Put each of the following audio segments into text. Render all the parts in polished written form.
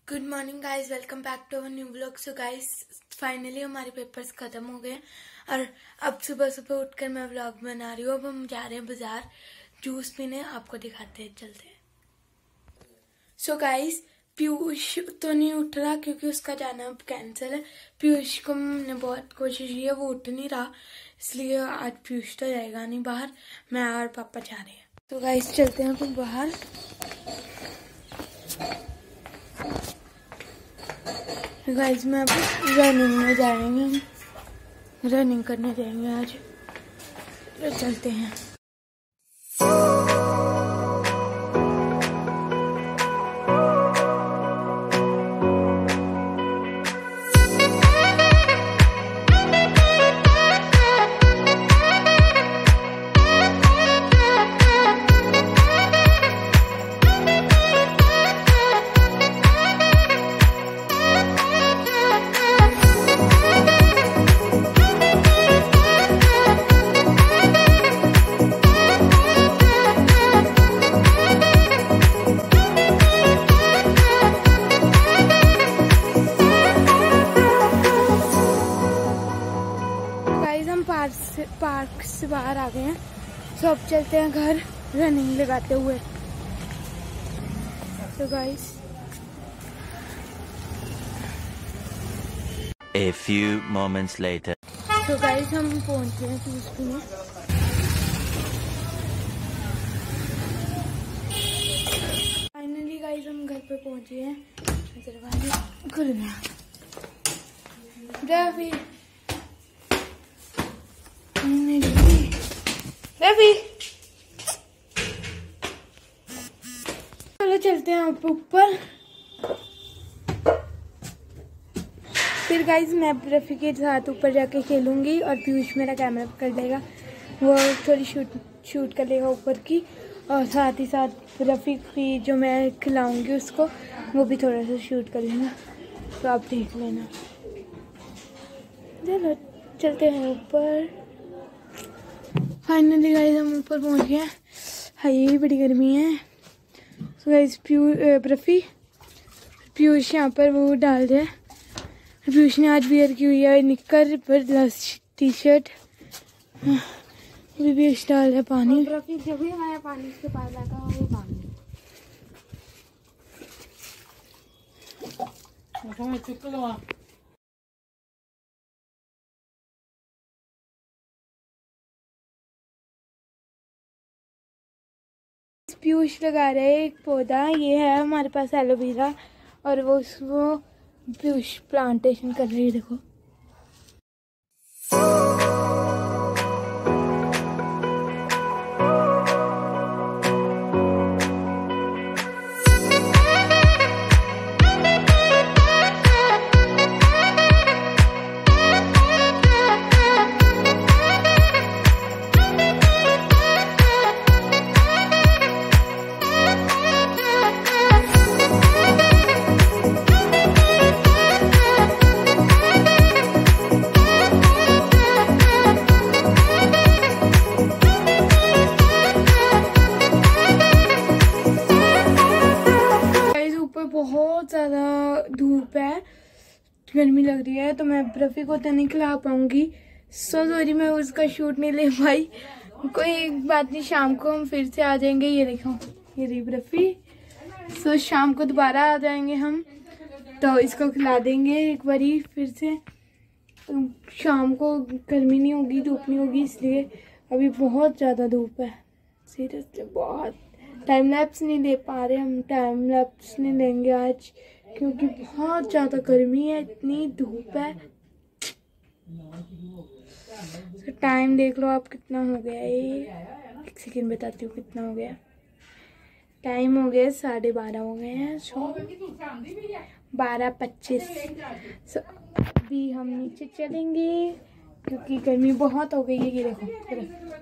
Good morning guys, welcome back to our new vlog. So guys finally हमारे papers खत्म हो गए और अब सुबह सुबह उठकर मैं व्लॉग बना रही हूँ। अब हम जा रहे हैं बाजार जूस पीने, आपको दिखाते हैं, चलते हैं। सो गाइज पीयूष तो नहीं उठ रहा क्योंकि उसका जाना अब कैंसिल है। पीयूष को हमने बहुत कोशिश की है, वो उठ नहीं रहा, इसलिए आज पीयूष तो जाएगा नहीं बाहर, मैं और पापा जा रहे हैं। तो गाइज चलते हैं फिर बाहर। गाइस मैं अब रनिंग में जाएंगे, हम रनिंग करने जाएंगे आज, तो चलते हैं। पार्क से बाहर आ गए हैं, तो अब चलते हैं घर रनिंग लगाते हुए। तो guys A few moments later. तो गाइस हम पहुंच गए हैं जूस में। फाइनली गाइस हम घर पे पहुंचे हैं, दरवाजा खुल गया। रवि रवि चलो चलते हैं आप ऊपर। फिर गाइज मैं रफी के साथ ऊपर जाके खेलूंगी और पीयूष मेरा कैमरा पकड़ लेगा, वो थोड़ी शूट कर लेगा ऊपर की, और साथ ही साथ रफी की जो मैं खिलाऊंगी उसको वो भी थोड़ा सा शूट कर लेना, तो आप देख लेना। चलो चलते हैं ऊपर। फाइनली गाइस हम ऊपर पहुंच गए हैं। हाय बड़ी गर्मी है। सो गाइस पीयूष यहाँ पर वो डाल रहे हैं। पीयूष ने आज वियर की हुई है निक्कर पर टी शर्ट, अभी पीयूष डाल रहा है पानी। जब भी हमारा पानी उसके पास आता है वो पानी पीयूष लगा रहे हैं एक पौधा, ये है हमारे पास एलोवेरा, और वो पीयूष प्लांटेशन कर रही है, देखो। बहुत ज़्यादा धूप है, गर्मी लग रही है, तो मैं रफ़ी को तो नहीं खिला पाऊंगी। सॉरी मैं उसका शूट नहीं ले पाई, कोई बात नहीं, शाम को हम फिर से आ जाएंगे। ये देखो ये रही रफ़ी। शाम को दोबारा आ जाएंगे हम, तो इसको खिला देंगे एक बारी फिर से। तो शाम को गर्मी नहीं होगी, धूप नहीं होगी, इसलिए अभी बहुत ज़्यादा धूप है, सीरियसली बहुत। टाइम लैप्स नहीं ले पा रहे हम, टाइम लैप्स नहीं लेंगे आज क्योंकि बहुत ज़्यादा गर्मी है, इतनी धूप है। तो टाइम देख लो आप कितना हो गया है, एक सेकेंड बताती हूँ कितना हो गया। टाइम हो गया 12:30 हो गए हैं, 12:25। अभी हम नीचे चलेंगे क्योंकि गर्मी बहुत हो गई है, ये देखो।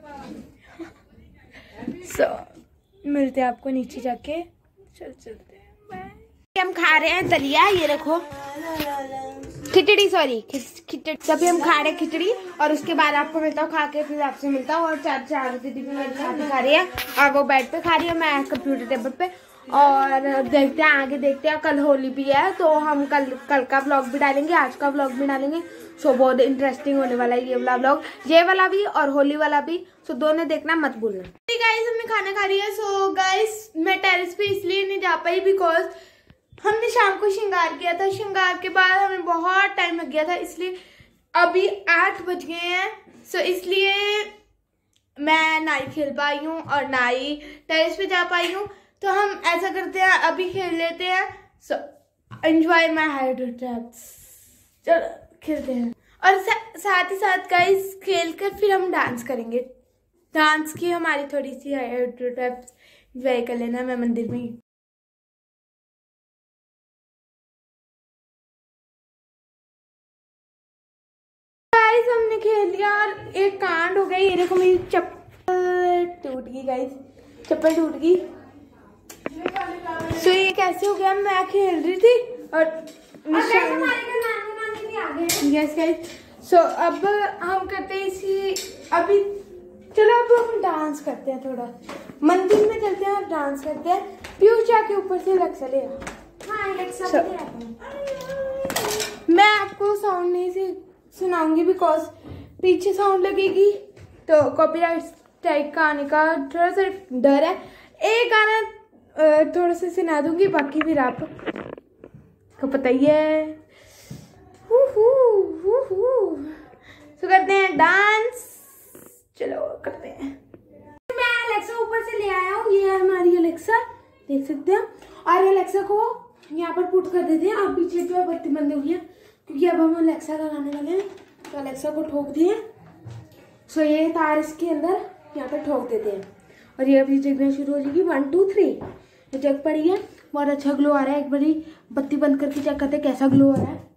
मिलते हैं आपको नीचे जाके, चलते हैं। हम खा रहे हैं दलिया, ये देखो, खिचड़ी, सॉरी खिचड़ी। तभी हम खा रहे हैं खिचड़ी, और उसके बाद आपको मिलता हूँ खा के, फिर आपसे मिलता हूँ। और चार दीदी भी मेरे साथ खा रही है, और वो बेड पे खा रही है, मैं कंप्यूटर टेबल पे। और देखते हैं आगे, देखते हैं। कल होली भी है तो हम कल का व्लॉग भी डालेंगे, आज का व्लॉग भी डालेंगे। सो बहुत इंटरेस्टिंग होने वाला है ये वाला व्लॉग, ये वाला भी और होली वाला भी। सो दोनों देखना मत भूलना। गाइस हमने खाना खा लिया। सो गाइस मैं टेरेस पे इसलिए नहीं जा पाई बिकॉज हमने शाम को श्रृंगार किया था। श्रृंगार के बाद हमें बहुत टाइम लग गया था, इसलिए अभी 8 बज गए हैं। सो इसलिए मैं ना ही खेल पाई हूँ और ना ही टेरेस पे जा पाई हूँ। तो हम ऐसा करते हैं, अभी खेल लेते हैं। So enjoy my hydro traps, चलो खेलते हैं। और साथ ही साथ गाइस खेल कर फिर हम डांस करेंगे। डांस की हमारी थोड़ी सी हाइड्रो ट्रैप्स एंजॉय कर लेना। मैं मंदिर में गाइस हमने खेल लिया और एक कांड हो गया। ये देखो मेरी चप्पल टूट गई गाइस, चप्पल टूट गई। सो ये कैसे हो गया, मैं खेल रही थी और यस गाइस। सो अब हम करते हैं इसी अभी, चलो अब हम डांस करते हैं। थोड़ा मंदिर में चलते हैं और डांस करते हैं। पीयूष जाके ऊपर से अलेक्सा ले आ। मैं आपको साउंड नहीं सुनाऊंगी बिकॉज पीछे साउंड लगेगी तो कॉपीराइट टाइप का आने का थोड़ा सा डर है। एक गाना थोड़ा सा सुना दूंगी, बाकी फिर आप को पता ही है। तो करते हैं डांस, चलो करते हैं। मैं अलेक्सा ऊपर से ले आया हूँ, ये है हमारी अलेक्सा, देख सकते हैं। और अलेक्सा को यहाँ पर पुट कर देते हैं। अब पीछे जो है बत्ती बंद हुई है क्योंकि अब हम अलेक्सा लगाने वाले हैं। तो अलेक्सा को ठोक दिए। सो ये तार इसके अंदर यहाँ पर ठोक देते हैं और ये अभी जगना शुरू हो जाएगी। 1 2 3 ये जग पड़ी है। बहुत अच्छा ग्लो आ रहा है। एक बारी बत्ती बंद करके चेक करते हैं कैसा ग्लो आ रहा है।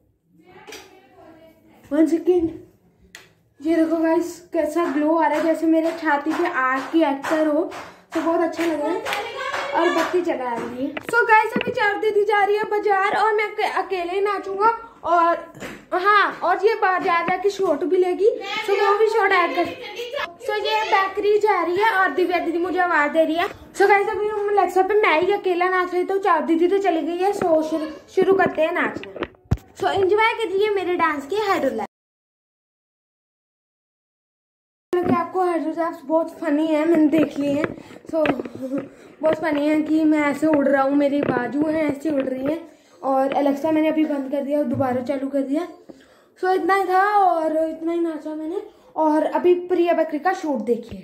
1 सेकेंड, ये देखो गाइस कैसा ग्लो आ रहा है, जैसे मेरे छाती पे आग की एक्टर हो। तो बहुत अच्छा लग रहा है और बत्ती जगा रही है। सो गाइस अभी चार दीदी जा रही है बाजार और मैं अकेले ही नाचूंगा। और हाँ, और ये बाजार जाके शॉर्ट भी लेगी, तो वो भी शॉर्ट ऐड कर। सो ये बेकरी जा रही है और दिव्या दीदी मुझे आवाज दे रही है। सो गाइस अभी हम अलेक्सा पे मैं ही अकेला नाच रही, तो चार दीदी तो चली गई है। सो शुरू करते हैं नाचना। सो एंजॉय कीजिए मेरे डांस के हाइड्रो। आपको हाइड्रोट्रैप्स बहुत फनी है, मैंने देख लिए हैं। सो बहुत फनी है कि मैं ऐसे उड़ रहा हूँ, मेरी बाजू है ऐसे उड़ रही है। और अलेक्सा मैंने अभी बंद कर दिया और दोबारा चालू कर दिया। सो इतना ही था और इतना ही नाचा मैंने। और अभी प्रिया बकरी का शूट देखिए।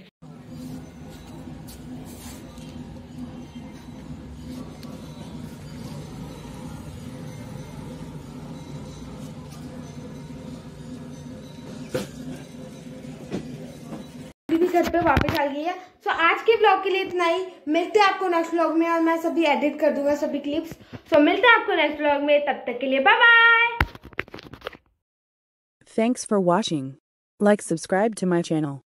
घर पे वापस आ गई है। सो आज के ब्लॉग के लिए इतना ही। मिलते हैं आपको नेक्स्ट ब्लॉग में और मैं सभी एडिट कर दूंगा सभी क्लिप्स। सो मिलते हैं आपको नेक्स्ट ब्लॉग में, तब तक के लिए bye bye. Thanks for watching. Like, subscribe to my channel.